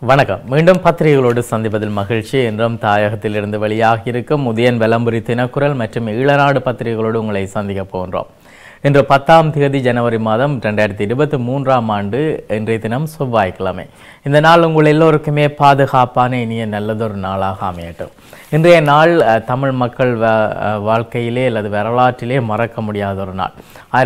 வணக்கம். மீண்டும் பத்திரிகைகளோடு சந்திப்பதில் மகிழ்ச்சி. என்றும் தாயகத்திலிருந்து வெளியாகி இருக்கும் உதயன் வெலம்புரி தினக்குரல் மற்றும் ஈழநாடு பத்திரிகைகளோடு உங்களை சந்திக்க போகின்றோம். இன்று 10ஆம் தேதி ஜனவரி மாதம் 2023ஆம் ஆண்டு. இன்றைய தினம் செவ்வாய்க்கிழமை. இந்த நாள் உங்கள் எல்லோருக்குமே பாதுகாப்பான இனிய நல்லதொரு நாளாக அமையட்டும். இன்றைய நாள் தமிழ் மக்கள் வாழ்க்கையிலே அல்லது வரலாற்றிலே மறக்க முடியாத ஒரு நாள்.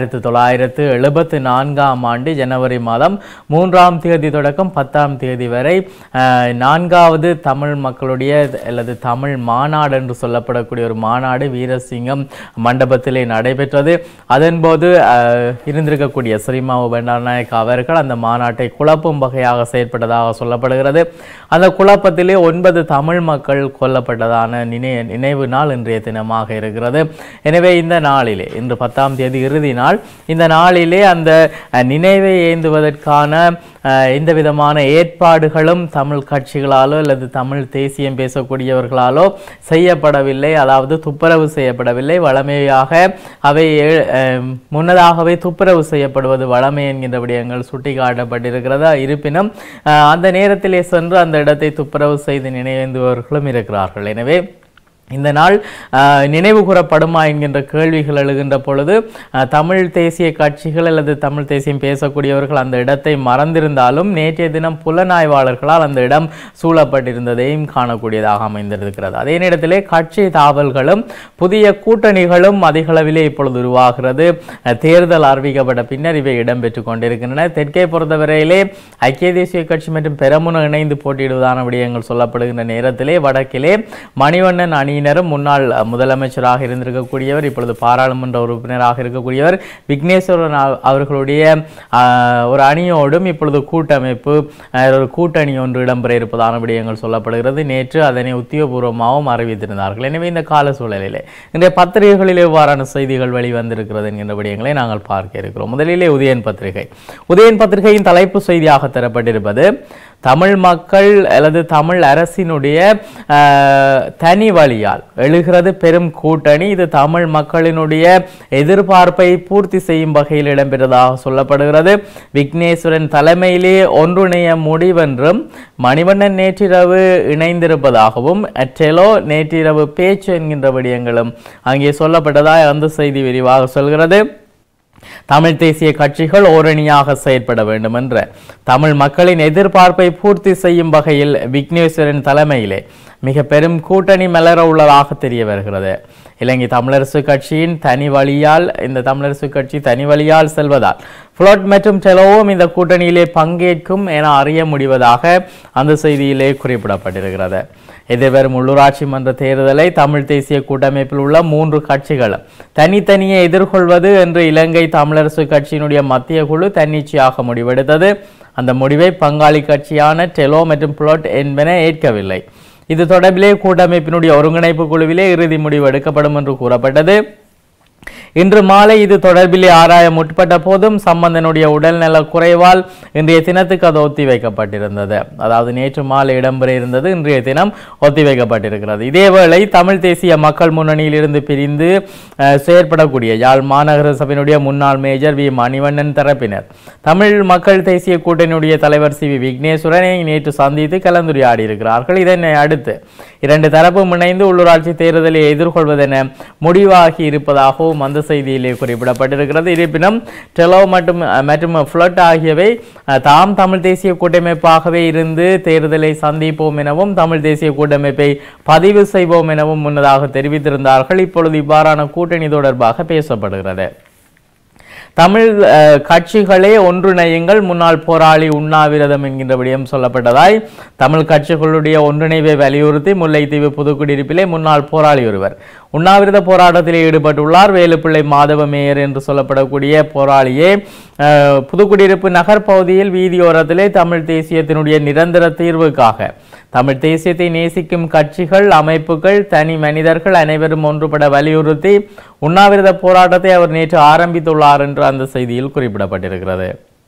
1974ஆம் ஆண்டு ஜனவரி மாதம் 3ஆம் தேதி தொடக்கம் 10ஆம் தேதி வரை 4வது தமிழ் மக்களுடைய அல்லது தமிழ் மாநாடு என்று சொல்லப்படக்கூடிய ஒரு மாநாடு வீரசிங்கம் மண்டபத்திலே நடைபெற்றது. அதன்போது இருந்திருக்கக்கூடிய ஸ்ரீமாவு பண்டாரநாயக்க அவர்கள் அந்த மாநாட்டை குழப்பும் வகையாக செயற்பட்டதாக சொல்லப்படுகிறது. அந்த குழப்பத்திலே 9 தமிழ் மக்கள் கொல்லப்பட்டதான நினைவு நாள் இன்றைய தினமாக இருக்கிறது. எனவே இந்த நாளிலே, இன்று 10ஆம் தேதி இறுதி நாள், இந்த நாளிலே அந்த நினைவை ஏந்துவதற்கான எந்த விதமான ஏற்பாடுகளும் தமிழ் கட்சிகளாலோ அல்லது தமிழ் தேசியம் பேசக்கூடியவர்களாலோ செய்யப்படவில்லை. அதாவது துப்புரவு செய்யப்படவில்லை. வழமையாக அவை முன்னதாகவே துப்புரவு செய்யப்படுவது வழமை என்கின்ற விடயங்கள் சுட்டிக்காட்டப்பட்டிருக்கிறதா. இருப்பினும் அந்த நேரத்திலே சென்று அந்த இடத்தை துப்புரவு செய்து நினைவேந்துபவர்களும் இருக்கிறார்கள். எனவே இந்த நாள் நினைவு கூறப்படுமா என்கின்ற கேள்விகள் எழுகின்ற பொழுது தமிழ் தேசிய கட்சிகள் அல்லது தமிழ் தேசியம் பேசக்கூடியவர்கள் அந்த இடத்தை மறந்திருந்தாலும் நேற்றைய தினம் புலனாய்வாளர்களால் அந்த இடம் சூழப்பட்டிருந்ததையும் காணக்கூடியதாக அமைந்திருக்கிறது. அதே நேரத்திலே கட்சி தாவல்களும் புதிய கூட்டணிகளும் அதிகளவிலே இப்பொழுது உருவாகிறது. தேர்தல் அறிவிக்கப்பட்ட பின்னர் இவை இடம்பெற்றுக் கொண்டிருக்கின்றன. தெற்கே பொறுத்தவரையிலே ஐக்கிய தேசிய கட்சி மற்றும் பெரமுன இணைந்து போட்டியிடுவதான விடயங்கள் சொல்லப்படுகின்ற நேரத்திலே வடக்கிலே மணிவண்ணன் அணி முன்னாள் முதலமைச்சராக இருந்திருக்கக்கூடியவர், இப்பொழுது பாராளுமன்ற உறுப்பினராக இருக்கக்கூடியவர் விக்னேஸ்வரன் அவர்களுடைய ஒரு அணியோடும் இப்பொழுது கூட்டமைப்பு ஒரு கூட்டணி ஒன்று இடம்பெற இருப்பதான விடயங்கள் சொல்லப்படுகிறது. நேற்று அதனை உத்தியோகபூர்வமாகவும் அறிவித்திருந்தார்கள். எனவே இந்த கால சூழலிலே இன்றைய பத்திரிகைகளில் எவ்வாறான செய்திகள் வெளிவந்திருக்கிறது என்கின்ற விடயங்களை நாங்கள் பார்க்க இருக்கிறோம். முதலிலே உதயன் பத்திரிகை. உதயன் பத்திரிகையின் தலைப்பு செய்தியாக தரப்பட்டிருப்பது தமிழ் மக்கள் அல்லது தமிழ் அரசினுடைய தனி வழியால் எழுகிறது பெரும் கூட்டணி. இது தமிழ் மக்களினுடைய எதிர்பார்ப்பை பூர்த்தி செய்யும் வகையில் இடம்பெற்றதாக சொல்லப்படுகிறது. விக்னேஸ்வரன் தலைமையிலே ஒன்றிணைய முடிவென்றும் மணிவண்ணன் நேற்றிரவு இணைந்திருப்பதாகவும் டெலோ நேற்றிரவு பேச்சு என்கின்ற விடயங்களும் அங்கே சொல்லப்பட்டதாய் அந்த செய்தி விரிவாக சொல்கிறது. தமிழ் தேசிய கட்சிகள் ஓரணியாக செயற்பட வேண்டும் என்ற தமிழ் மக்களின் எதிர்பார்ப்பை பூர்த்தி செய்யும் வகையில் விக்னேஸ்வரன் தலைமையிலே மிக பெரும் கூட்டணி மலர உள்ளதாக தெரிய வருகிறது. இலங்கை தமிழரசு கட்சியின் தனி வழியால் இந்த தமிழரசு கட்சி தனி வழியால் செல்வதால் புளோட் மற்றும் டெலோவும் இந்த கூட்டணியிலே பங்கேற்கும் என அறிய முடிவதாக அந்த செய்தியிலே குறிப்பிடப்பட்டிருக்கிறது. எதிர்வரும் உள்ளூராட்சி மன்ற தேர்தலை தமிழ் தேசிய கூட்டமைப்பில் உள்ள 3 கட்சிகளும் தனித்தனியே எதிர்கொள்வது என்று இலங்கை தமிழரசு கட்சியினுடைய மத்திய குழு தன்னிச்சையாக முடிவெடுத்தது. அந்த முடிவை பங்காளி கட்சியான டெலோ மற்றும் புளோட் என்பன ஏற்கவில்லை. இது தொடர்பிலே கூட்டமைப்பினுடைய ஒருங்கிணைப்பு குழுவிலே இறுதி முடிவு எடுக்கப்படும் என்று கூறப்பட்டது. இன்று மாலை இது தொடர்பிலே ஆராய முற்பட்ட போதும் சம்பந்தனுடைய உடல்நல குறைவால் இன்றைய தினத்துக்கு அது ஒத்திவைக்கப்பட்டிருந்தது. அதாவது நேற்று மாலை இடம்பெற இருந்தது, இன்றைய தினம் ஒத்திவைக்கப்பட்டிருக்கிறது. இதேவேளை தமிழ் தேசிய மக்கள் முன்னணியில் இருந்து பிரிந்து செயற்படக்கூடிய யாழ் மாநகர சபையினுடைய முன்னாள் மேஜர் வி மணிவண்ணன் தரப்பினர் தமிழ் மக்கள் தேசிய கூட்டணியுடைய தலைவர் சி வி விக்னேஸ்வரனை நேற்று சந்தித்து கலந்துரையாடி இருக்கிறார்கள். இதனை அடுத்து 2 தரப்பும் இணைந்து உள்ளூராட்சி தேர்தலை எதிர்கொள்வதென முடிவாகி இருப்பதாகவும் அந்த செய்தியிலே குறிப்பிடப்பட்டிருக்கிறது. இருப்பினும் டெலோ மற்றும் புளோட் ஆகியவை தாம் தமிழ் தேசிய கூட்டமைப்பாகவே இருந்து தேர்தலை சந்திப்போம் எனவும் தமிழ் தேசிய கூட்டமைப்பை பதிவு செய்வோம் எனவும் முன்னதாக தெரிவித்திருந்தார்கள். இப்பொழுது இவ்வாறான கூட்டணி தொடர்பாக பேசப்படுகிறது. தமிழ் கட்சிகளே ஒன்றிணையுங்கள், முன்னாள் போராளி உண்ணாவிரதம் என்கின்ற விடயம் சொல்லப்பட்டதாய் தமிழ் கட்சிகளுடைய ஒன்றிணைவை வலியுறுத்தி முல்லைத்தீவு புதுக்குடியிருப்பிலே முன்னாள் போராளி ஒருவர் உண்ணாவிரத போராட்டத்திலே ஈடுபட்டுள்ளார். வேலுப்பிள்ளை மாதவ மேயர் என்று சொல்லப்படக்கூடிய போராளியே புதுக்குடியிருப்பு நகர் பகுதியில் வீதியோரத்திலே தமிழ் தேசியத்தினுடைய நிரந்தர தீர்வுக்காக தமிழ் தேசியத்தை நேசிக்கும் கட்சிகள், அமைப்புகள், தனி மனிதர்கள் அனைவரும் ஒன்றுபட வலியுறுத்தி உண்ணாவிரத போராட்டத்தை அவர் நேற்று ஆரம்பித்துள்ளார் என்று அந்த செய்தியில் குறிப்பிடப்பட்டிருக்கிறது.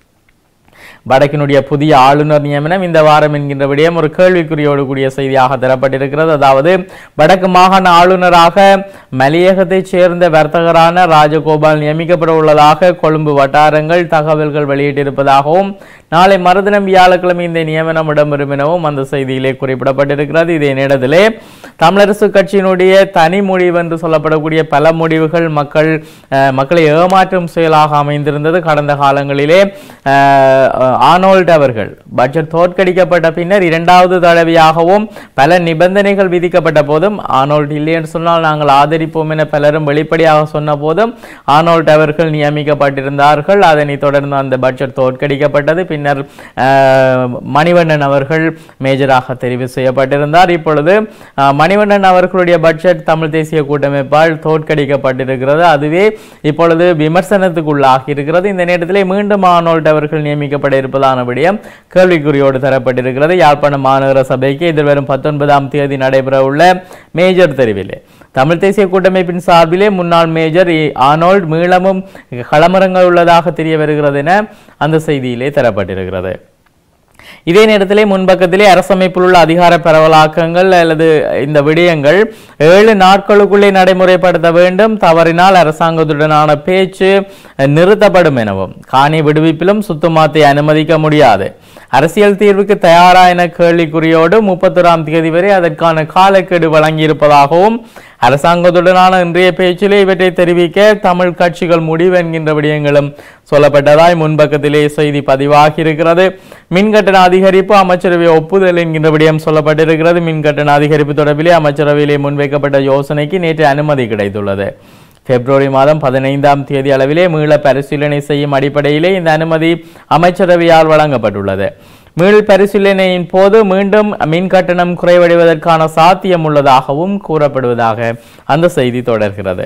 வடக்கினுடைய புதிய ஆளுநர் நியமனம் இந்த வாரம் என்கின்ற விடயம் ஒரு கேள்விக்குறியோடு கூடிய செய்தியாக தரப்பட்டிருக்கிறது. அதாவது வடக்கு மாகாண ஆளுநராக மலையகத்தைச் சேர்ந்த வர்த்தகரான ராஜகோபால் நியமிக்கப்பட உள்ளதாக கொழும்பு வட்டாரங்கள் தகவல்கள் வெளியிட்டிருப்பதாகவும் நாளை மறுதினம் வியாழக்கிழமை இந்த நியமனம் இடம்பெறும் எனவும் அந்த செய்தியிலே குறிப்பிடப்பட்டிருக்கிறது. இதே நேரத்திலே தமிழரசு கட்சியினுடைய தனி முடிவு என்று சொல்லப்படக்கூடிய பல முடிவுகள் மக்களை ஏமாற்றும் செயலாக அமைந்திருந்தது. கடந்த காலங்களிலே ஆர்னோல்ட் அவர்கள் பட்ஜெட் தோற்கடிக்கப்பட்ட பின்னர் இரண்டாவது தடவையாகவும் பல நிபந்தனைகள் விதிக்கப்பட்ட போதும் ஆர்னோல்ட் இல்லை என்று சொன்னால் நாங்கள் ஆதரிப்போம் என பலரும் வெளிப்படையாக சொன்ன போதும் ஆர்னோல்ட் அவர்கள் நியமிக்கப்பட்டிருந்தார்கள். அதனைத் தொடர்ந்து அந்த பட்ஜெட் தோற்கடிக்கப்பட்டது. பின்னர் மணிவண்ணன் அவர்கள் மேஜராக தெரிவு செய்யப்பட்டிருந்தார். இப்பொழுது மணிவண்ணன் அவர்களுடைய பட்ஜெட் தமிழ் தேசிய கூட்டமைப்பால் தோற்கடிக்கப்பட்டிருக்கிறது. அதுவே இப்பொழுது விமர்சனத்துக்குள்ளாகி இருக்கிறது. இந்த நேரத்திலே மீண்டும் ஆர்னோல்ட் அவர்கள் நியமிக்கப்பட இருப்பதான விடயம் கேள்விக்குறியோடு தரப்பட்டிருக்கிறது. யாழ்ப்பாணம் மாநகர சபைக்கு எதிர்வரும் 19ஆம் தேதி நடைபெற உள்ள மேஜர் தெரிவிலே தமிழ் தேசிய கூட்டமைப்பின் சார்பிலே முன்னாள் மேஜர் ஆர்னோல்ட் மீளமும் களமிறங்க உள்ளதாக தெரிய வருகிறது என அந்த செய்தியிலே தரப்பட்டிருக்கிறது. இதே நேரத்திலே முன்பக்கத்திலே அரசமைப்பில் உள்ள அதிகார பரவலாக்கங்கள் அல்லது இந்த விடயங்கள் 7 நாட்களுக்குள்ளே நடைமுறைப்படுத்த வேண்டும், தவறினால் அரசாங்கத்துடனான பேச்சு நிறுத்தப்படும் எனவும் காணி விடுவிப்பிலும் சுத்தமாத்தை அனுமதிக்க முடியாது, அரசியல் தீர்வுக்கு தயாரா என கேள்விக்குறியோடு 31ஆம் தேதி வரை அதற்கான காலக்கெடு வழங்கியிருப்பதாகவும் அரசாங்கத்துடனான இன்றைய பேச்சிலே இவற்றை தெரிவிக்க தமிழ் கட்சிகள் முடிவு என்கின்ற விடயங்களும் சொல்லப்பட்டதாய் முன்பக்கத்திலே செய்தி பதிவாகி இருக்கிறது. மின்கட்டண அதிகரிப்பு அமைச்சரவை ஒப்புதல் என்கின்ற விடயம் சொல்லப்பட்டிருக்கிறது. மின்கட்டண அதிகரிப்பு தொடர்பிலே அமைச்சரவையிலே முன்வைக்கப்பட்ட யோசனைக்கு நேற்று அனுமதி கிடைத்துள்ளது. பிப்ரவரி மாதம் 15ஆம் தேதி அளவிலே மீள பரிசீலனை செய்யும் அடிப்படையிலே இந்த அனுமதி அமைச்சரவையால் வழங்கப்பட்டுள்ளது. மீள் பரிசீலனையின் போது மீண்டும் மின் கட்டணம் குறைவடைவதற்கான சாத்தியம் உள்ளதாகவும் கூறப்படுவதாக அந்த செய்தி தொடர்கிறது.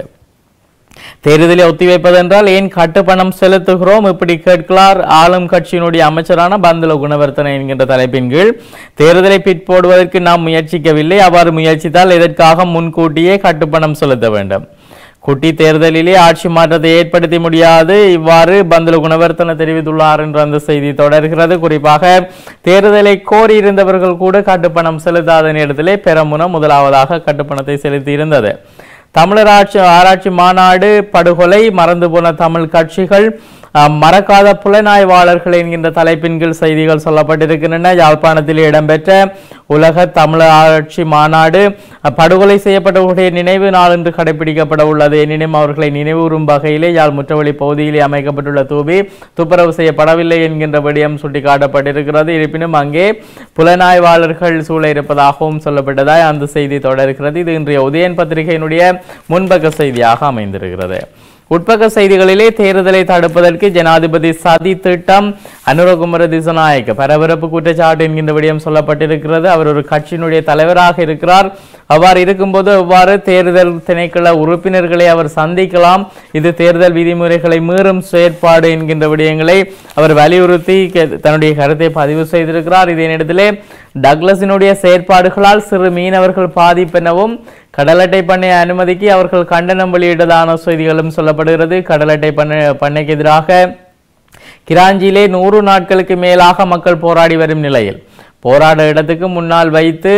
தேர்தலை ஒத்திவைப்பதென்றால் ஏன் கட்டுப்பணம் செலுத்துகிறோம் இப்படி கேட்கிறார் ஆளும் கட்சியினுடைய அமைச்சரான பந்துல குணவர்த்தன என்கின்ற தலைப்பின் கீழ். தேர்தலை பிற்போடுவதற்கு நாம் முயற்சிக்கவில்லை, அவ்வாறு முயற்சித்தால் எதற்காக முன்கூட்டியே கட்டுப்பணம் செலுத்த வேண்டும்? குட்டி தேர்தலிலே ஆட்சி மாற்றத்தை ஏற்படுத்த முடியாது, இவ்வாறு பந்துல குணவர்த்தன தெரிவித்துள்ளார் என்று அந்த செய்தி தொடர்கிறது. குறிப்பாக தேர்தலை கோரியிருந்தவர்கள் கூட கட்டுப்பணம் செலுத்தாத நேரத்திலே பெரமுன முதலாவதாக கட்டுப்பணத்தை செலுத்தி இருந்தது. தமிழர் ஆராய்ச்சி மாநாடு படுகொலை, மறந்து போன தமிழ் கட்சிகள், மறக்காத புலனாய்வாளர்கள் என்கின்ற தலைப்பின் கீழ் செய்திகள் சொல்லப்பட்டிருக்கின்றன. யாழ்ப்பாணத்தில் இடம்பெற்ற உலக தமிழர் ஆராய்ச்சி மாநாடு படுகொலை செய்யப்பட்டவர்களுடைய நினைவு நாள் என்று கடைபிடிக்கப்பட உள்ளது. எனினும் அவர்களை நினைவுறும் வகையிலே யாழ் முற்றவழி பகுதியிலே அமைக்கப்பட்டுள்ள தூபி துப்புரவு செய்யப்படவில்லை என்கின்ற விடயம் சுட்டிக்காட்டப்பட்டிருக்கிறது. இருப்பினும் அங்கே புலனாய்வாளர்கள் சூழ இருப்பதாகவும் சொல்லப்பட்டதாய் அந்த செய்தி தொடர்கிறது. இது இன்றைய உதயன் பத்திரிகையினுடைய முன்பக்க செய்தியாக அமைந்திருக்கிறது. உட்பக்க செய்திகளிலே தேர்தலை தடுப்பதற்கு ஜனாதிபதி சதி திட்டம், அனுரகுமார திசாநாயக்க பரபரப்பு குற்றச்சாட்டு என்கின்ற விடயம் சொல்லப்பட்டிருக்கிறது. அவர் ஒரு கட்சியினுடைய தலைவராக இருக்கிறார். அவ்வாறு இருக்கும்போது எவ்வாறு தேர்தல் திணைக்கள உறுப்பினர்களை அவர் சந்திக்கலாம்? இது தேர்தல் விதிமுறைகளை மீறும் செயற்பாடு என்கின்ற விடயங்களை அவர் வலியுறுத்தி தன்னுடைய கருத்தை பதிவு செய்திருக்கிறார். இதே நேரத்திலே டக்ளஸினுடைய செயற்பாடுகளால் சிறு மீனவர்கள் பாதிப்பெனவும் கடல் அட்டை பண்ணை அனுமதிக்கு அவர்கள் கண்டனம் வெளியிட்டதான செய்திகளும் சொல்லப்படுகிறது. கடல் அட்டை பண்ணைக்கு எதிராக கிராஞ்சியிலே 100 நாட்களுக்கு மேலாக மக்கள் போராடி வரும் நிலையில் போராட இடத்துக்கு முன்னால் வைத்து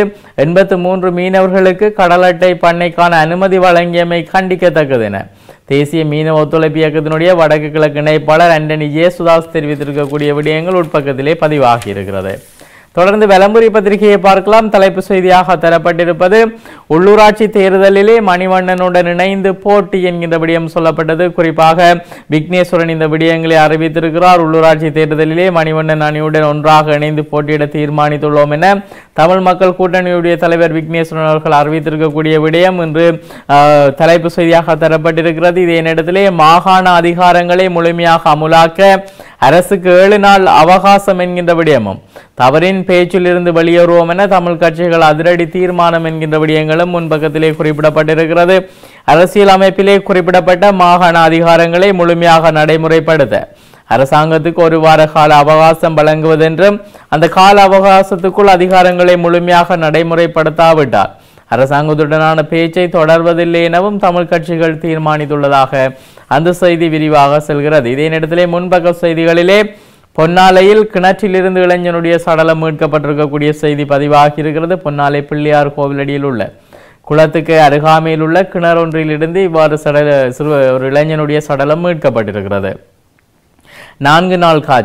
83 மீனவர்களுக்கு கடல் அட்டை பண்ணைக்கான அனுமதி வழங்கியமை கண்டிக்கத்தக்கது என தேசிய மீனவ ஒத்துழைப்பு இயக்கத்தினுடைய வடக்கு கிழக்கு இணைப்பாளர் ஆண்டனி ஜேசுதாஸ் தெரிவித்திருக்கக்கூடிய விடயங்கள் உட்பக்கத்திலே பதிவாகி இருக்கிறது. தொடர்ந்து விளம்பரி பத்திரிகையை பார்க்கலாம். தலைப்பு செய்தியாக தரப்பட்டிருப்பது உள்ளூராட்சி தேர்தலிலே மணிவண்ணனுடன் இணைந்து போட்டி என்கின்ற விடயம் சொல்லப்பட்டது. குறிப்பாக விக்னேஸ்வரன் இந்த விடயங்களை அறிவித்திருக்கிறார். உள்ளூராட்சி தேர்தலிலே மணிவண்ணன் அணியுடன் ஒன்றாக இணைந்து போட்டியிட தீர்மானித்துள்ளோம் என தமிழ் மக்கள் கூட்டணியுடைய தலைவர் விக்னேஸ்வரன் அவர்கள் அறிவித்திருக்கக்கூடிய விடயம் இன்று தலைப்பு செய்தியாக தரப்பட்டிருக்கிறது. இதே நேரத்திலே மாகாண அதிகாரங்களை முழுமையாக அமுலாக்க அரசுக்கு 7 நாள் அவகாசம் என்கின்ற விடயமும், தவறின் பேச்சில் இருந்து வெளியேறுவோம் என தமிழ் கட்சிகள் அதிரடி தீர்மானம் என்கின்ற விடயங்களும் முன்பக்கத்திலே குறிப்பிடப்பட்டிருக்கிறது. அரசியல் அமைப்பிலே குறிப்பிடப்பட்ட மாகாண அதிகாரங்களை முழுமையாக நடைமுறைப்படுத்த அரசாங்கத்துக்கு 1 வார கால அவகாசம் வழங்குவதென்றும் அந்த கால அவகாசத்துக்குள் அதிகாரங்களை முழுமையாக நடைமுறைப்படுத்தாவிட்டால் அரசாங்கத்துடனான பேச்சை தொடர்வதில்லை எனவும் தமிழ் கட்சிகள் தீர்மானித்துள்ளதாக அந்த செய்தி விரிவாக செல்கிறது. இதே நேரத்திலே முன்பக்க செய்திகளிலே பொன்னாலையில் கிணற்றிலிருந்து இளைஞனுடைய சடலம் மீட்கப்பட்டிருக்கக்கூடிய செய்தி பதிவாகி இருக்கிறது. பொன்னாலை பிள்ளையார் கோவிலடியில் உள்ள குளத்துக்கு அருகாமையில் உள்ள கிணறொன்றிலிருந்து இவ்வாறு ஒரு இளைஞனுடைய சடலம் மீட்கப்பட்டிருக்கிறது. 4 நாள் காய்ச்சல்,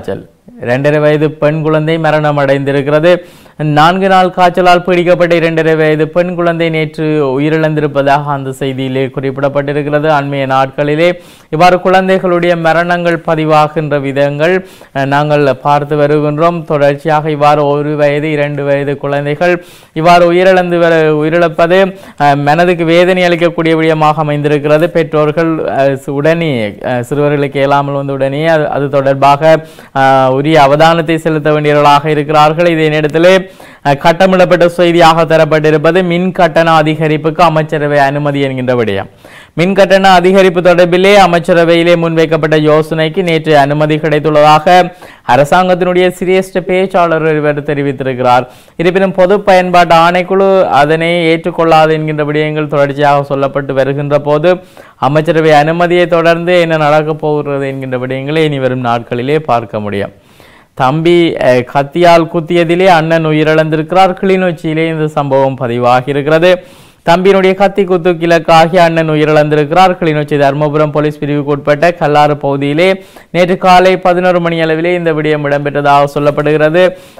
2.5 வயது பெண் குழந்தை மரணம் அடைந்திருக்கிறது. 4 நாள் காய்ச்சலால் பீடிக்கப்பட்ட 2.5 வயது பெண் குழந்தை நேற்று உயிரிழந்திருப்பதாக அந்த செய்தியிலே குறிப்பிடப்பட்டிருக்கிறது. அண்மைய நாட்களிலே இவ்வாறு குழந்தைகளுடைய மரணங்கள் பதிவாகின்ற விதங்கள் நாங்கள் பார்த்து வருகின்றோம். தொடர்ச்சியாக இவ்வாறு 1 வயது 2 வயது குழந்தைகள் இவ்வாறு உயிரிழப்பது மனதுக்கு வேதனை அளிக்கக்கூடிய விடயமாக அமைந்திருக்கிறது. பெற்றோர்கள் உடனே சிறுவர்களுக்கு இயலாமல் வந்து உடனே அது தொடர்பாக உரிய அவதானத்தை செலுத்த வேண்டியவர்களாக இருக்கிறார்கள். இதே நேரத்திலே கட்டமிடப்பட்ட செய்தியாக தரப்பட்டிருப்பது மின் கட்டண அதிகரிப்புக்கு அமைச்சரவை அனுமதி என்கின்ற விடயம். மின் கட்டண அதிகரிப்பு தொடர்பிலே அமைச்சரவையிலே முன்வைக்கப்பட்ட யோசனைக்கு நேற்று அனுமதி கிடைத்துள்ளதாக அரசாங்கத்தினுடைய சிரேஷ்ட பேச்சாளர் ஒருவர் தெரிவித்திருக்கிறார். இருப்பினும் பொது பயன்பாட்டு ஆணைக்குழு அதனை ஏற்றுக்கொள்ளாது என்கின்ற விடயங்கள் தொடர்ச்சியாக சொல்லப்பட்டு வருகின்ற போது அமைச்சரவை அனுமதியை தொடர்ந்து என்ன நடக்கப் போகிறது என்கின்ற விடயங்களை இனி வரும் நாட்களிலே பார்க்க முடியும். தம்பி கத்தியால் குத்தியதிலே அண்ணன் உயிரிழந்திருக்கிறார். கிளிநொச்சியிலே இந்த சம்பவம் பதிவாகி இருக்கிறது. தம்பியினுடைய கத்தி குத்துக்கு இலக்காகி அண்ணன் உயிரிழந்திருக்கிறார். கிளிநொச்சி தர்மபுரம் போலீஸ் பிரிவுக்கு உட்பட்ட கல்லாறு பகுதியிலே நேற்று காலை 11 மணி அளவிலே இந்த விடயம் இடம்பெற்றதாக சொல்லப்படுகிறது.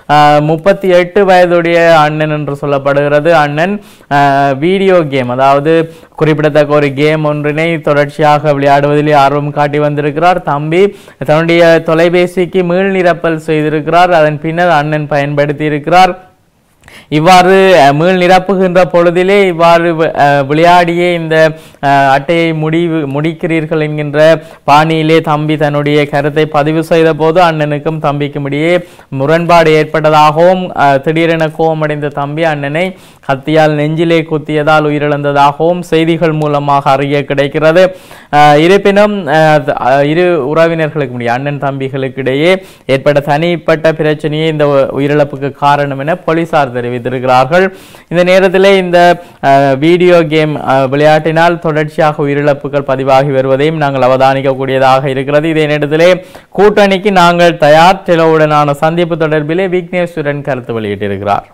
38 வயதுடைய அண்ணன் என்று சொல்லப்படுகிறது. அண்ணன் வீடியோ கேம், அதாவது குறிப்பிடத்தக்க ஒரு கேம் ஒன்றினை தொடர்ச்சியாக விளையாடுவதிலே ஆர்வம் காட்டி வந்திருக்கிறார். தம்பி தன்னுடைய தொலைபேசிக்கு மீள் நிரப்பல் செய்திருக்கிறார். அதன் பின்னர் அண்ணன் பயன்படுத்தி இருக்கிறார். இவ்வாறு மீள் நிரப்புகின்ற பொழுதிலே இவ்வாறு விளையாடியே இந்த அட்டையை முடிக்கிறீர்கள் என்கின்ற பாணியிலே தம்பி தன்னுடைய கருத்தை பதிவு செய்த போது அண்ணனுக்கும் தம்பிக்கும் இடையே முரண்பாடு ஏற்பட்டதாகவும் திடீரென கோபமடைந்த தம்பி அண்ணனை கத்தியால் நெஞ்சிலே குத்தியதால் உயிரிழந்ததாகவும் செய்திகள் மூலமாக அறிய கிடைக்கிறது. இருப்பினும் இரு உறவினர்களுக்கு அண்ணன் தம்பிகளுக்கு இடையே ஏற்பட்ட தனிப்பட்ட பிரச்சனையே இந்த உயிரிழப்புக்கு காரணம் என போலீசார் தெரிவித்திருக்கிறார்கள். இந்த நேரத்திலே இந்த வீடியோ கேம் விளையாட்டினால் தொடர்ச்சியாக உயிரிழப்புகள் பதிவாகி வருவதையும் நாங்கள் அவதானிக்கக்கூடியதாக இருக்கிறது. இதே நேரத்திலே கூட்டணிக்கு நாங்கள் தயார், டெலோவுடனான சந்திப்பு தொடர்பிலே விக்னேஸ்வரன் கருத்து வெளியிட்டிருக்கிறார்.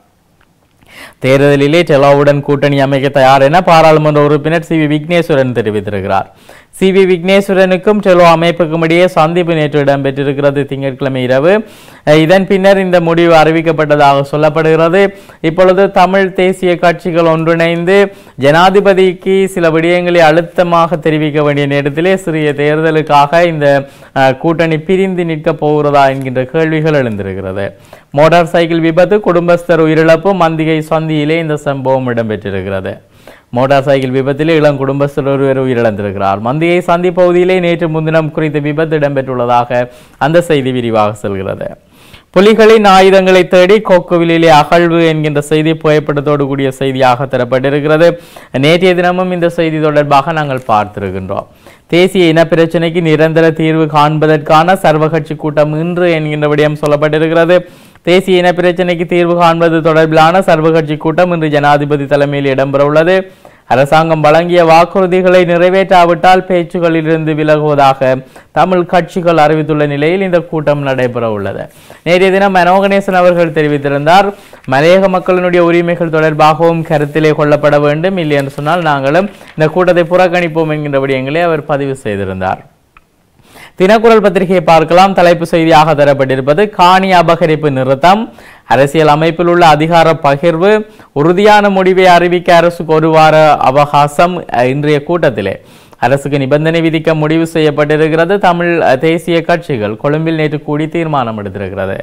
தேர்தலிலே டெலோவுடன் கூட்டணி அமைக்க தயார் என பாராளுமன்ற உறுப்பினர் சி வி விக்னேஸ்வரன் தெரிவித்திருக்கிறார். சி வி விக்னேஸ்வரனுக்கும் டெலோ அமைப்புக்கும் இடையே சந்திப்பு நேற்று இடம்பெற்றிருக்கிறது, திங்கட்கிழமை இரவு. இதன் பின்னர் இந்த முடிவு அறிவிக்கப்பட்டதாக சொல்லப்படுகிறது. இப்பொழுது தமிழ் தேசிய கட்சிகள் ஒன்றிணைந்து ஜனாதிபதிக்கு சில விடயங்களை அழுத்தமாக தெரிவிக்க வேண்டிய நேரத்திலே சிறிய தேர்தலுக்காக இந்த கூட்டணி பிரிந்து நிற்கப் போகிறதா என்கின்ற கேள்விகள் எழுந்திருக்கிறது. மோட்டார் சைக்கிள் விபத்து, குடும்பஸ்தர் உயிரிழப்பு, மந்திகை சந்தியிலே இந்த சம்பவம் இடம்பெற்றிருக்கிறது. மோட்டார் சைக்கிள் விபத்திலே இளம் குடும்பஸ்தர் ஒருவர் உயிரிழந்திருக்கிறார். மந்திகை சந்தி பகுதியிலே நேற்று முன்தினம் குறித்த விபத்து இடம்பெற்றுள்ளதாக அந்த செய்தி விரிவாக செல்கிறது. புலிகளின் ஆயுதங்களை தேடி கொக்குவிலே அகழ்வு என்கின்ற செய்தி புகைப்படத்தோடு கூடிய செய்தியாக தரப்பட்டிருக்கிறது. நேற்றைய தினமும் இந்த செய்தி தொடர்பாக நாங்கள் பார்த்திருக்கின்றோம். தேசிய இன பிரச்சினைக்கு நிரந்தர தீர்வு காண்பதற்கான சர்வகட்சி கூட்டம் இன்று என்கின்ற விடயம் சொல்லப்பட்டிருக்கிறது. தேசிய இன பிரச்சினைக்கு தீர்வு காண்பது தொடர்பிலான சர்வகட்சி கூட்டம் இன்று ஜனாதிபதி தலைமையில் இடம்பெற உள்ளது. அரசாங்கம் வழங்கிய வாக்குறுதிகளை நிறைவேற்றாவிட்டால் பேச்சுகளிலிருந்து விலகுவதாக தமிழ் கட்சிகள் அறிவித்துள்ள நிலையில் இந்த கூட்டம் நடைபெற உள்ளது. நேற்றைய தினம் மனோகணேசன் அவர்கள் தெரிவித்திருந்தார், மலையக மக்களினுடைய உரிமைகள் தொடர்பாகவும் கருத்திலே கொள்ளப்பட வேண்டும், இல்லை என்று சொன்னால் நாங்களும் இந்த கூட்டத்தை புறக்கணிப்போம் என்கின்ற விடயங்களை அவர் பதிவு செய்திருந்தார். தினக்குரல் பத்திரிகையை பார்க்கலாம். தலைப்பு செய்தியாக தரப்பட்டிருப்பது காணி அபகரிப்பு நிறுத்தம், அரசியல் அமைப்பில் உள்ள அதிகார பகிர்வு, உறுதியான முடிவை அறிவிக்க அரசுக்கு 1 வார அவகாசம். இன்றைய கூட்டத்திலே அரசுக்கு நிபந்தனை விதிக்க முடிவு செய்யப்பட்டிருக்கிறது. தமிழ் தேசிய கட்சிகள் கொழும்பில் நேற்று கூடி தீர்மானம் எடுத்திருக்கிறது.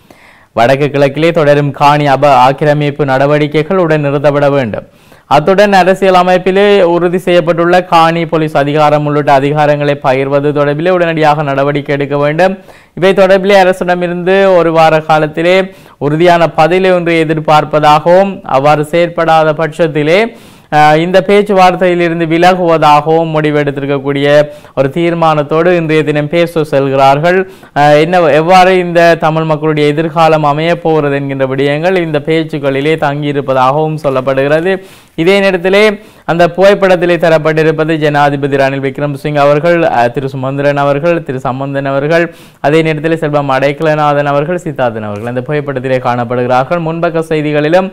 வடக்கு கிழக்கிலே தொடரும் காணி ஆக்கிரமிப்பு நடவடிக்கைகள் உடன் நிறுத்தப்பட வேண்டும். அத்துடன் அரசியல் அமைப்பிலே உறுதி செய்யப்பட்டுள்ள காணி, போலீஸ் அதிகாரம் உள்ளிட்ட அதிகாரங்களை பகிர்வது தொடர்பிலே உடனடியாக நடவடிக்கை எடுக்க வேண்டும். இவை தொடர்பிலே அரசிடமிருந்து 1 வார காலத்திலே உறுதியான பதிலை ஒன்றை எதிர்பார்ப்பதாகவும் அவ்வாறு செயற்படாத பட்சத்திலே இந்த பேச்சுவார்த்தையிலிருந்து விலகுவதாகவும் முடிவெடுத்திருக்கக்கூடிய ஒரு தீர்மானத்தோடு இன்றைய தினம் பேச செல்கிறார்கள். எவ்வாறு இந்த தமிழ் மக்களுடைய எதிர்காலம் அமைய போகிறது என்கின்ற விடயங்கள் இந்த பேச்சுக்களிலே தங்கியிருப்பதாகவும் சொல்லப்படுகிறது. இதே நேரத்திலே அந்த புகைப்படத்திலே தரப்பட்டிருப்பது ஜனாதிபதி ரணில் விக்ரமசிங்க அவர்கள், திரு சுமந்திரன் அவர்கள், திரு சம்பந்தன் அவர்கள், அதே நேரத்தில் செல்வம் அடைக்கலநாதன் அவர்கள், சித்தார்த்தன் அவர்கள் அந்த புகைப்படத்திலே காணப்படுகிறார்கள். முன்பக்க செய்திகளிலும்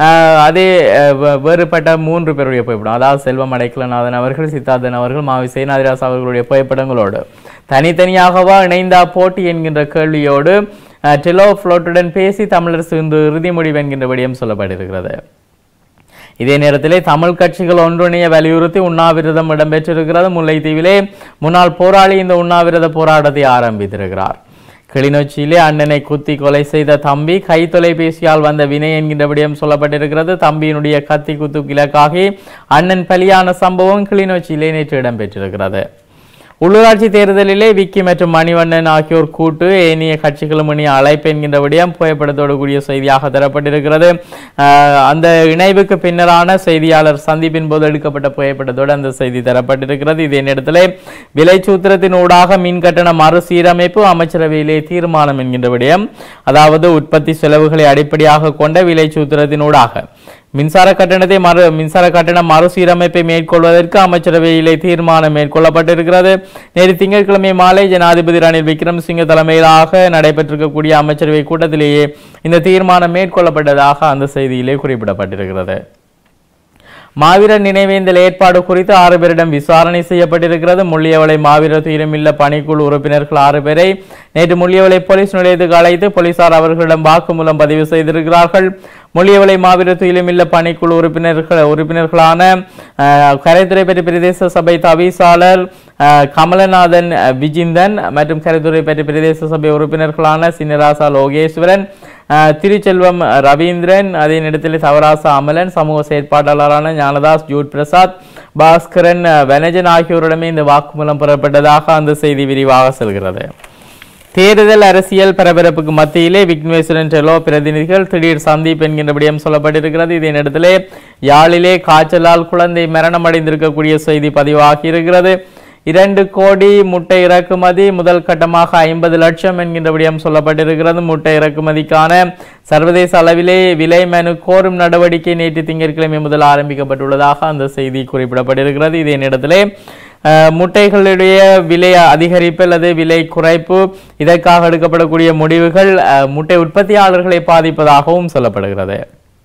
அதே வேறுபட்ட 3 பேருடைய புகைப்படம், அதாவது செல்வம் அடைக்கலநாதன் அவர்கள், சித்தார்த்தன் அவர்கள், மாவி சேனாதிராஸ் அவர்களுடைய புகைப்படங்களோடு தனித்தனியாகவா இணைந்தா போட்டி என்கின்ற கேள்வியோடு டெலோ ஃப்ளோட்டுடன் பேசி தமிழரசு இன்று இறுதி முடிவு என்கின்ற விடயம் சொல்லப்பட்டிருக்கிறது. இதே நேரத்திலே தமிழ் கட்சிகள் ஒன்றிணைய வலியுறுத்தி உண்ணாவிரதம் இடம்பெற்றிருக்கிறது. முல்லைத்தீவிலே முன்னாள் போராளி இந்த உண்ணாவிரத போராட்டத்தை ஆரம்பித்திருக்கிறார். கிளிநொச்சியிலே அண்ணனை குத்தி கொலை செய்த தம்பி கை தொலைபேசியால் வந்த வினை என்கின்ற விடயம் சொல்லப்பட்டிருக்கிறது. தம்பியினுடைய கத்தி குத்துக்கு இலக்காகி அண்ணன் பலியான சம்பவம் கிளிநொச்சியிலே நேற்று இடம்பெற்றிருக்கிறது. உள்ளூராட்சி தேர்தலிலே விக்கி மற்றும் மணிவண்ணன் ஆகியோர் கூட்டு ஏனைய கட்சிகளும் இணைய அழைப்பு என்கின்ற விடயம் புகைப்படத்தோடு கூடிய செய்தியாக தரப்பட்டிருக்கிறது. அந்த இணைவுக்கு பின்னரான செய்தியாளர் சந்திப்பின் போது எடுக்கப்பட்ட புகைப்படத்தோடு அந்த செய்தி தரப்பட்டிருக்கிறது. இதே நேரத்தில் விலை சூத்திரத்தின் ஊடாக மின் கட்டண மறுசீரமைப்பு அமைச்சரவையிலே தீர்மானம் என்கின்ற விடயம், அதாவது உற்பத்தி செலவுகளை அடிப்படையாக கொண்ட விலை சூத்திரத்தின் ஊடாக மின்சார கட்டண மறுசீரமைப்பை மேற்கொள்வதற்கு அமைச்சரவையிலே தீர்மானம் மேற்கொள்ளப்பட்டிருக்கிறது. நேற்று திங்கட்கிழமை மாலை ஜனாதிபதி ரணில் விக்ரமசிங்க தலைமையிலாக நடைபெற்றிருக்கக்கூடிய அமைச்சரவை கூட்டத்திலேயே இந்த தீர்மானம் மேற்கொள்ளப்பட்டதாக அந்த செய்தியிலே குறிப்பிடப்பட்டிருக்கிறது. மாவீரர் நினைவேந்தல் ஏற்பாடு குறித்து 6 பேரிடம் விசாரணை செய்யப்பட்டிருக்கிறது. முள்ளியவளை மாவீரர் துயிலுமில்ல பணிக்குழு உறுப்பினர்கள் 6 பேரை நேற்று முள்ளியவளை போலீஸ் நிலையத்துக்கு அழைத்து போலீசார் அவர்களிடம் வாக்குமூலம் பதிவு செய்திருக்கிறார்கள். முள்ளியவளை மாவீரர் துயிலுமில்ல பணிக்குழு உறுப்பினர்களான கரைத்துறை பெற்ற பிரதேச சபை தவிசாளர் கமலநாதன் விஜிந்தன் மற்றும் கரைத்துறை பெற்ற பிரதேச சபை உறுப்பினர்களான சின்னராசா லோகேஸ்வரன், திருச்செல்வம் ரவீந்திரன், அதே நேரத்தில் தவராசா அமலன், சமூக செயற்பாட்டாளரான ஞானதாஸ் ஜூட் பிரசாத், பாஸ்கரன் வனஜன் ஆகியோரிடமே இந்த வாக்குமூலம் பெறப்பட்டதாக அந்த செய்தி விரிவாக செல்கிறது. தேர்தல் அரசியல் பரபரப்புக்கு மத்தியிலே விக்னேஸ்வரன் டெலோ பிரதிநிதிகள் திடீர் சந்திப்பு என்கின்ற விடயம் சொல்லப்பட்டிருக்கிறது. இதே நேரத்திலே யாழிலே காய்ச்சலால் குழந்தை மரணம் அடைந்திருக்கக்கூடிய செய்தி பதிவாகி இருக்கிறது. 2 கோடி முட்டை இறக்குமதி, முதல் கட்டமாக 50 லட்சம் என்கின்ற விடயம் சொல்லப்பட்டிருக்கிறது. முட்டை இறக்குமதிக்கான சர்வதேச அளவிலே விலை மனு கோரும் நடவடிக்கை நேற்று திங்கட்கிழமை முதல் ஆரம்பிக்கப்பட்டுள்ளதாக அந்த செய்தி குறிப்பிடப்பட்டிருக்கிறது. இதே நேரத்திலே முட்டைகளுடைய விலை அதிகரிப்பு அல்லது விலை குறைப்பு, இதற்காக எடுக்கப்படக்கூடிய முடிவுகள் முட்டை உற்பத்தியாளர்களை பாதிப்பதாகவும் சொல்லப்படுகிறது.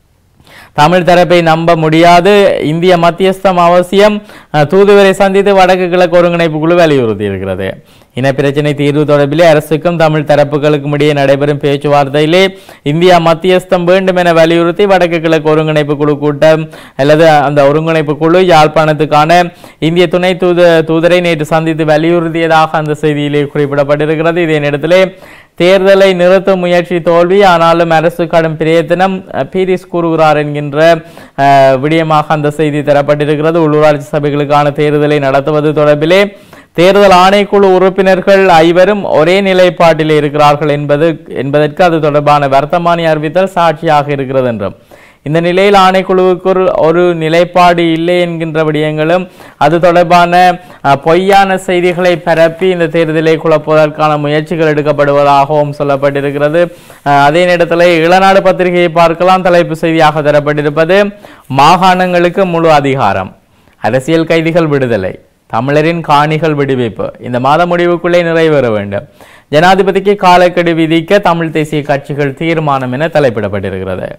தமிழ் தரப்பை நம்ப முடியாது, இந்திய மத்தியஸ்தம் அவசியம், தூதுவரை சந்தித்து வடக்கு கிழக்கு ஒருங்கிணைப்பு குழு வலியுறுத்தி இருக்கிறது. இனப்பிரச்சினை தீர்வு தொடர்பிலே அரசுக்கும் தமிழ் தரப்புகளுக்கும் இடையே நடைபெறும் பேச்சுவார்த்தையிலே இந்தியா மத்தியஸ்தம் வேண்டும் என வலியுறுத்தி வடக்கு கிழக்கு ஒருங்கிணைப்பு குழு கூட்டம் அல்லது அந்த ஒருங்கிணைப்பு குழு யாழ்ப்பாணத்துக்கான இந்திய துணை தூதரை நேற்று சந்தித்து வலியுறுத்தியதாக அந்த செய்தியிலே குறிப்பிடப்பட்டிருக்கிறது. இதே நேரத்திலே தேர்தலை நிறுத்தும் முயற்சி தோல்வி, ஆனாலும் அரசு கடும் பிரயத்தனம் பீரிஸ் கூறுகிறார் என்கின்ற விடயமாக அந்த செய்தி தரப்பட்டிருக்கிறது. உள்ளூராட்சி சபைகளுக்கான தேர்தலை நடத்துவது தொடர்பிலே தேர்தல் ஆணைக்குழு உறுப்பினர்கள் 5 ஒரே நிலைப்பாட்டில் இருக்கிறார்கள் என்பதற்கு அது தொடர்பான வர்த்தமானி அறிவித்தல் சாட்சியாக இருக்கிறது என்றும், இந்த நிலையில் ஆணைக்குழுவுக்கு ஒரு நிலைப்பாடு இல்லை என்கின்ற விடயங்களும் அது தொடர்பான பொய்யான செய்திகளை பரப்பி இந்த தேர்தலை குழப்புவதற்கான முயற்சிகள் எடுக்கப்படுவதாகவும் சொல்லப்பட்டிருக்கிறது. அதே நேரத்தில் இளநாடு பத்திரிகையை பார்க்கலாம். தலைப்பு செய்தியாக தரப்பட்டிருப்பது மாகாணங்களுக்கு முழு அதிகாரம், அரசியல் கைதிகள் விடுதலை, தமிழரின் காணிகள் விடுவிப்பு இந்த மாத முடிவுக்குள்ளே நிறைவேற வேண்டும், ஜனாதிபதிக்கு காலக்கெடு விதிக்க தமிழ் தேசிய கட்சிகள் தீர்மானம் என தலைப்பிடப்பட்டிருக்கிறது.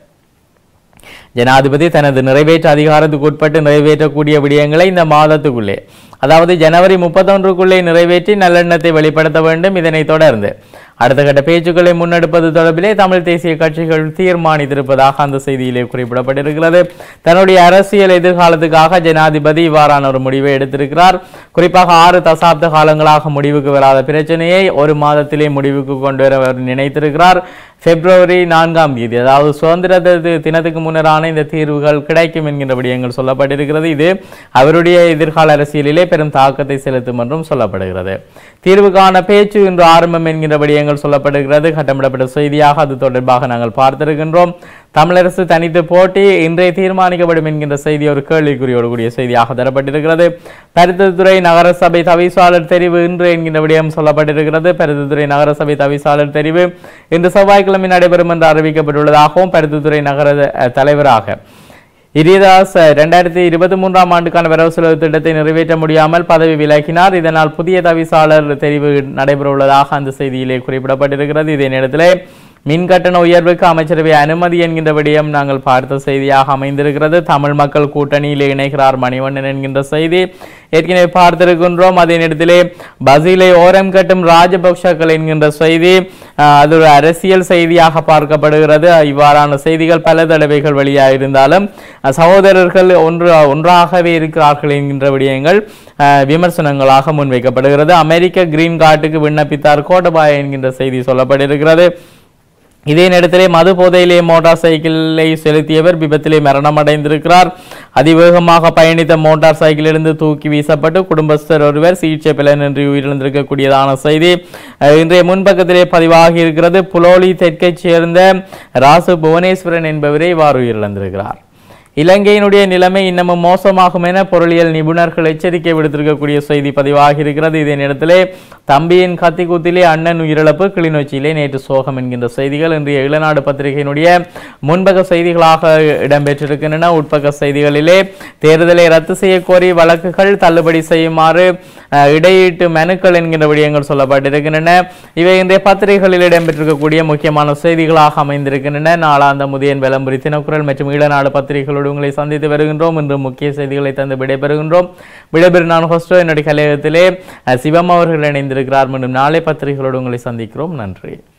ஜனாதிபதி தனது நிறைவேற்ற அதிகாரத்துக்கு உட்பட்டு நிறைவேற்றக்கூடிய விடயங்களை இந்த மாதத்துக்குள்ளே, அதாவது ஜனவரி 31க்குள்ளே நிறைவேற்றி நல்லெண்ணத்தை வெளிப்படுத்த வேண்டும். இதனைத் தொடர்ந்து அடுத்த கட்ட பேச்சுக்களை முன்னெடுப்பது தொடர்பிலே தமிழ் தேசிய கட்சிகள் தீர்மானித்திருப்பதாக அந்த செய்தியிலே குறிப்பிடப்பட்டிருக்கிறது. தன்னுடைய அரசியல் எதிர்காலத்துக்காக ஜனாதிபதி இவ்வாறான ஒரு முடிவை எடுத்திருக்கிறார். குறிப்பாக 6 தசாப்த காலங்களாக முடிவுக்கு வராத பிரச்சனையை ஒரு மாதத்திலே முடிவுக்கு கொண்டு வர நினைத்திருக்கிறார். பிப்ரவரி 4ஆம் தேதி, அதாவது சுதந்திர தினத்துக்கு முன்னரான இந்த தீர்வுகள் கிடைக்கும் என்கின்ற விடயங்கள் சொல்லப்பட்டிருக்கிறது. இது அவருடைய எதிர்கால அரசியலிலே பெரும் தாக்கத்தை செலுத்தும் என்றும் சொல்லப்படுகிறது. தீர்வுக்கான பேச்சு இன்று ஆரம்பம் என்கின்ற விடயங்கள் சொல்லப்படுகிறது. கட்டமிடப்பட்ட செய்தியாக அது தொடர்பாக நாங்கள் பார்த்திருக்கின்றோம். தமிழரசு தனித்து போட்டி இன்றைய தீர்மானிக்கப்படும் என்கின்ற செய்தி ஒரு கேள்விக்குறியோடு கூடிய செய்தியாக தரப்பட்டிருக்கிறது. பருத்தித்துறை நகரசபை தவிசாளர் தெரிவு இன்று என்கின்ற விடயம் சொல்லப்பட்டிருக்கிறது. பருத்தித்துறை நகரசபை தவிசாளர் தெரிவு இன்று செவ்வாய்க்கிழமை நடைபெறும் என்று அறிவிக்கப்பட்டுள்ளதாகவும் பருத்தித்துறை நகர தலைவராக இரிதாஸ் 2023ஆம் ஆண்டுக்கான வரவு செலவு திட்டத்தை நிறைவேற்ற முடியாமல் பதவி விலகினார். இதனால் புதிய தவிசாளர் தெரிவு நடைபெற உள்ளதாக அந்த செய்தியிலே குறிப்பிடப்பட்டிருக்கிறது. இதே நேரத்தில் மின் கட்டண உயர்வுக்கு அமைச்சரவை அனுமதி என்கின்ற விடயம் நாங்கள் பார்த்த செய்தியாக அமைந்திருக்கிறது. தமிழ் மக்கள் கூட்டணியில் இணைகிறார் மணிவண்ணன் என்கின்ற செய்தி ஏற்கனவே பார்த்திருக்கின்றோம். அதே நேரத்திலே பசிலை ஓரம் கட்டும் ராஜபக்ஷக்கள் என்கின்ற செய்தி அது ஒரு அரசியல் செய்தியாக பார்க்கப்படுகிறது. இவ்வாறான செய்திகள் பல தடவைகள் வெளியாக இருந்தாலும் சகோதரர்கள் ஒன்றாகவே இருக்கிறார்கள் என்கின்ற விடயங்கள் விமர்சனங்களாக முன்வைக்கப்படுகிறது. அமெரிக்க கிரீன் கார்டுக்கு விண்ணப்பித்தார் கோட்டபாய என்கின்ற செய்தி சொல்லப்பட்டிருக்கிறது. இதே நேரத்திலே மது போதையிலே மோட்டார் சைக்கிளை செலுத்தியவர் விபத்திலே மரணமடைந்திருக்கிறார். அதிவேகமாக பயணித்த மோட்டார் சைக்கிளிலிருந்து தூக்கி வீசப்பட்டு குடும்பஸ்தர் ஒருவர் சிகிச்சை பலனின்றி உயிரிழந்திருக்கக்கூடியதான செய்தி இன்றைய முன்பக்கத்திலே பதிவாகி இருக்கிறது. புலோலி தெற்கைச் சேர்ந்த ராசு புவனேஸ்வரன் என்பவரே இவ்வாறு உயிரிழந்திருக்கிறார். இலங்கையினுடைய நிலைமை இன்னமும் மோசமாகும் என பொருளியல் நிபுணர்கள் எச்சரிக்கை விடுத்திருக்கக்கூடிய செய்தி பதிவாகி இருக்கிறது. இதே நேரத்திலே தம்பியின் கத்திக்குத்திலே அண்ணன் உயிரிழப்பு, கிளிநொச்சியிலே நேற்று சோகம் என்கின்ற செய்திகள் இன்றைய இளநாடு பத்திரிகையினுடைய முன்பக்க செய்திகளாக இடம்பெற்றிருக்கின்றன. உட்பக்க செய்திகளிலே தேர்தலை ரத்து செய்ய கோரி வழக்குகள் தள்ளுபடி செய்யுமாறு இடையீட்டு மனுக்கள் என்கின்ற விடயங்கள் சொல்லப்பட்டிருக்கின்றன. இவை இன்றைய பத்திரிகைகளில் இடம்பெற்றிருக்கக்கூடிய முக்கியமான செய்திகளாக அமைந்திருக்கின்றன. நாளாந்த முதியன் விளம்பரி தினக்குரல் மற்றும் ஈழநாடு பத்திரிகைகளோடு உங்களை சந்தித்து வருகின்றோம். இன்று முக்கிய செய்திகளை தந்து விடைபெறுகின்றோம். விடைபெறும் நான் ஹோஸ்டோ என்னுடைய கலையகத்திலே சிவம் அவர்கள் இணைந்திருக்கிறார். மீண்டும் நாளை பத்திரிகைகளோடு உங்களை சந்திக்கிறோம். நன்றி.